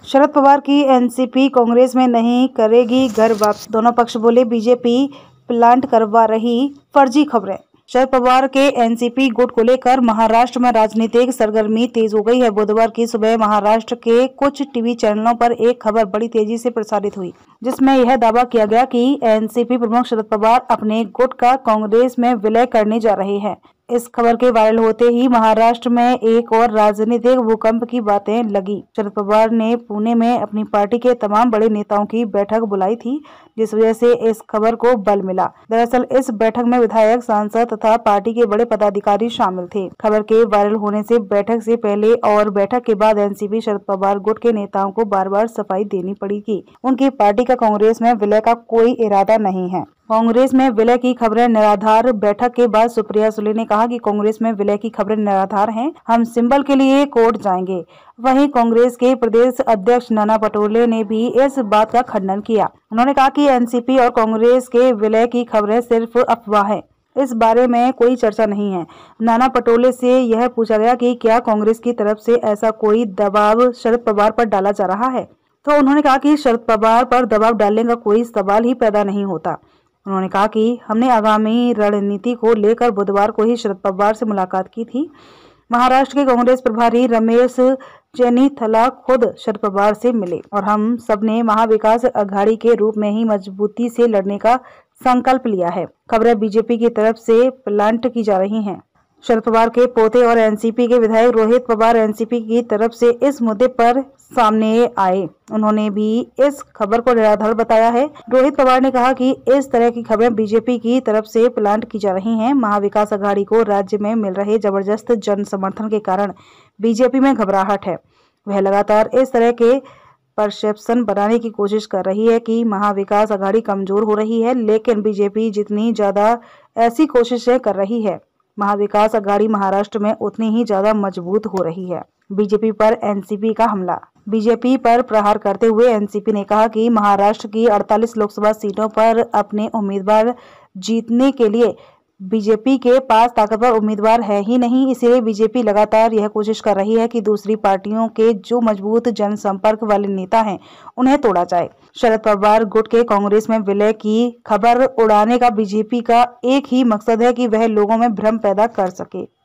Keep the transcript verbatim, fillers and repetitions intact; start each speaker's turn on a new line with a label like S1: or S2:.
S1: शरद पवार की एनसीपी कांग्रेस में नहीं करेगी घर वापस, दोनों पक्ष बोले। बीजेपी प्लांट करवा रही फर्जी खबरें। शरद पवार के एनसीपी गुट को लेकर महाराष्ट्र में राजनीतिक सरगर्मी तेज हो गई है। बुधवार की सुबह महाराष्ट्र के कुछ टीवी चैनलों पर एक खबर बड़ी तेजी से प्रसारित हुई, जिसमें यह दावा किया गया कि एनसीपी प्रमुख शरद पवार अपने गुट का कांग्रेस में विलय करने जा रहे हैं। इस खबर के वायरल होते ही महाराष्ट्र में एक और राजनीतिक भूकंप की बातें लगी। शरद पवार ने पुणे में अपनी पार्टी के तमाम बड़े नेताओं की बैठक बुलाई थी, जिस वजह से इस खबर को बल मिला। दरअसल इस बैठक में विधायक, सांसद तथा पार्टी के बड़े पदाधिकारी शामिल थे। खबर के वायरल होने से बैठक से पहले और बैठक के बाद एनसीपी शरद पवार गुट के नेताओं को बार बार सफाई देनी पड़ी कि उनकी पार्टी का कांग्रेस में विलय का कोई इरादा नहीं है। कांग्रेस में विलय की खबरें निराधार। बैठक के बाद सुप्रिया सुले ने कहा कि कांग्रेस में विलय की खबरें निराधार हैं, हम सिंबल के लिए कोर्ट जाएंगे। वहीं कांग्रेस के प्रदेश अध्यक्ष नाना पटोले ने भी इस बात का खंडन किया। उन्होंने कहा कि एनसीपी और कांग्रेस के विलय की खबरें सिर्फ अफवाह है, इस बारे में कोई चर्चा नहीं है। नाना पटोले से यह पूछा गया कि क्या कांग्रेस की तरफ से ऐसा कोई दबाव शरद पवार पर डाला जा रहा है, तो उन्होंने कहा कि शरद पवार पर दबाव डालने का कोई सवाल ही पैदा नहीं होता। उन्होंने कहा कि हमने आगामी रणनीति को लेकर बुधवार को ही शरद पवार से मुलाकात की थी। महाराष्ट्र के कांग्रेस प्रभारी रमेश चेन्नीथला खुद शरद पवार से मिले और हम सबने महाविकास अघाड़ी के रूप में ही मजबूती से लड़ने का संकल्प लिया है। खबरें बीजेपी की तरफ से प्लांट की जा रही हैं। शरद पवार के पोते और एनसीपी के विधायक रोहित पवार एनसीपी की तरफ से इस मुद्दे पर सामने आए। उन्होंने भी इस खबर को निराधार बताया है। रोहित पवार ने कहा कि इस तरह की खबरें बीजेपी की तरफ से प्लांट की जा रही हैं। महाविकास अघाड़ी को राज्य में मिल रहे जबरदस्त जन समर्थन के कारण बीजेपी में घबराहट है। वह लगातार इस तरह के परसेप्शन बनाने की कोशिश कर रही है कि महाविकास अघाड़ी कमजोर हो रही है, लेकिन बीजेपी जितनी ज्यादा ऐसी कोशिशें कर रही है, महाविकास अघाड़ी महाराष्ट्र में उतनी ही ज्यादा मजबूत हो रही है। बीजेपी पर एनसीपी का हमला। बीजेपी पर प्रहार करते हुए एनसीपी ने कहा कि महाराष्ट्र की अड़तालीस लोकसभा सीटों पर अपने उम्मीदवार जीतने के लिए बीजेपी के पास ताकतवर उम्मीदवार है ही नहीं, इसलिए बीजेपी लगातार यह कोशिश कर रही है कि दूसरी पार्टियों के जो मजबूत जनसंपर्क वाले नेता हैं उन्हें तोड़ा जाए। शरद पवार गुट के कांग्रेस में विलय की खबर उड़ाने का बीजेपी का एक ही मकसद है कि वह लोगों में भ्रम पैदा कर सके।